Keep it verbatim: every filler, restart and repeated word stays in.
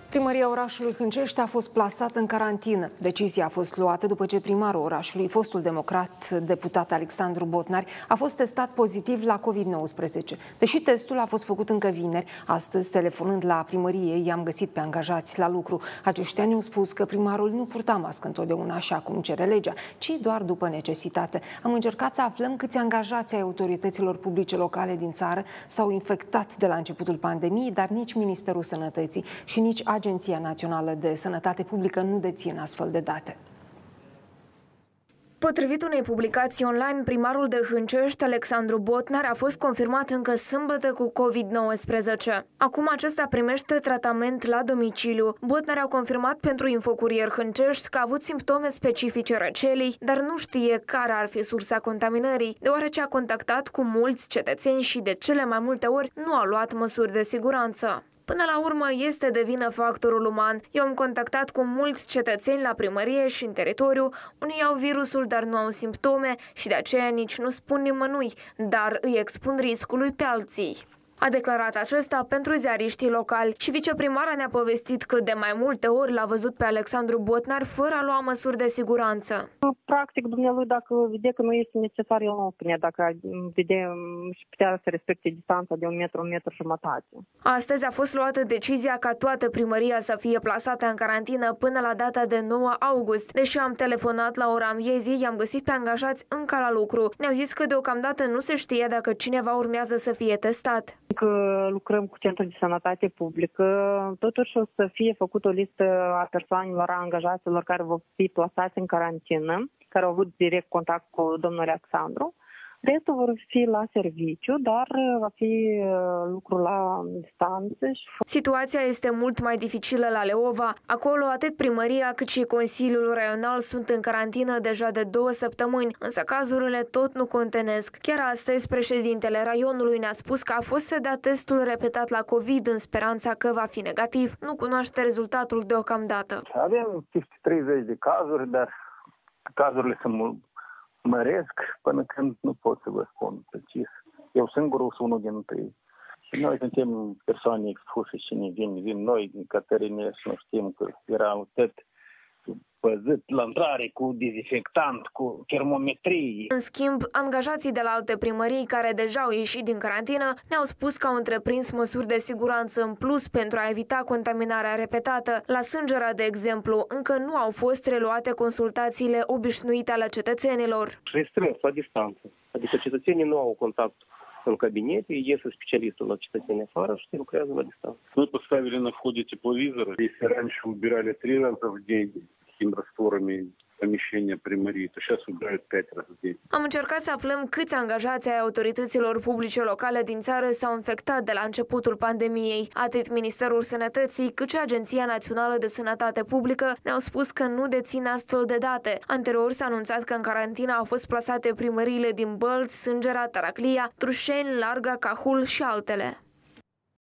Primăria orașului Hâncești a fost plasată în carantină. Decizia a fost luată după ce primarul orașului, fostul democrat, deputat Alexandru Botnar, a fost testat pozitiv la COVID nouăsprezece. Deși testul a fost făcut încă vineri, astăzi, telefonând la primărie, i-am găsit pe angajați la lucru. Aceștia ne-au spus că primarul nu purta mască întotdeauna așa cum cere legea, ci doar după necesitate. Am încercat să aflăm câți angajați ai autorităților publice locale din țară s-au infectat de la începutul pandemiei, dar nici Ministerul Sănătății și nici Agenția Națională de Sănătate Publică nu dețin astfel de date. Potrivit unei publicații online, primarul de Hâncești, Alexandru Botnar, a fost confirmat încă sâmbătă cu COVID nouăsprezece. Acum acesta primește tratament la domiciliu. Botnar a confirmat pentru Infocurier Hâncești că a avut simptome specifice răcelii, dar nu știe care ar fi sursa contaminării, deoarece a contactat cu mulți cetățeni și de cele mai multe ori nu a luat măsuri de siguranță. Până la urmă, este de vină factorul uman. Eu am contactat cu mulți cetățeni la primărie și în teritoriu. Unii au virusul, dar nu au simptome și de aceea nici nu spun nimănui, dar îi expun riscului pe alții. A declarat acesta pentru ziariștii locali și viceprimara ne-a povestit că de mai multe ori l-a văzut pe Alexandru Botnar fără a lua măsuri de siguranță. Practic, dumnealui, dacă vede că nu este necesar, el nu opune. Dacă vede și putea să respecte distanța de un metru, un metru jumătate. Astăzi a fost luată decizia ca toată primăria să fie plasată în carantină până la data de nouă august. Deși am telefonat la ora miezii, i-am găsit pe angajați încă la lucru. Ne-au zis că deocamdată nu se știe dacă cineva urmează să fie testat. Că lucrăm cu Centrul de Sănătate Publică, totuși o să fie făcută o listă a persoanelor, a angajaților care vor fi plasați în carantină, care au avut direct contact cu domnul Alexandru. Restul vor fi la serviciu, dar va fi lucru la distanță. Situația este mult mai dificilă la Leova. Acolo atât primăria cât și Consiliul Raional sunt în carantină deja de două săptămâni, însă cazurile tot nu contenesc. Chiar astăzi, președintele raionului ne-a spus că a fost să dea testul repetat la COVID în speranța că va fi negativ. Nu cunoaște rezultatul deocamdată. Avem treizeci de cazuri, dar cazurile sunt mult. Măresc până când nu pot să vă spun precis. Eu singurul sunt unul dintre ei. Și noi suntem persoane expuse și ne vin, vin noi din Cătărine și nu știm că erau tot păzit la intrare cu dezinfectant, cu termometrie. În schimb, angajații de la alte primării care deja au ieșit din carantină ne-au spus că au întreprins măsuri de siguranță în plus pentru a evita contaminarea repetată. La Sângera, de exemplu, încă nu au fost reluate consultațiile obișnuite ale cetățenilor. Restrâns la distanță, adică cetățenii nu au contact în кабинете, iese specialistul la cetățenii afară și lucrează la distanță. Мы поставили на входе тепловизор. Если раньше убирали три раза в день такими растворами помещения примарии, то сейчас убирают пять раз в день. Am încercat să aflăm câți angajați ai autorităților publice locale din țară s-au infectat de la începutul pandemiei. Atât Ministerul Sănătății, cât și Agenția Națională de Sănătate Publică ne-au spus că nu dețin astfel de date. Anterior s-a anunțat că în carantină au fost plasate primăriile din Bălți, Sângera, Taraclia, Trușeni, Larga, Cahul și altele.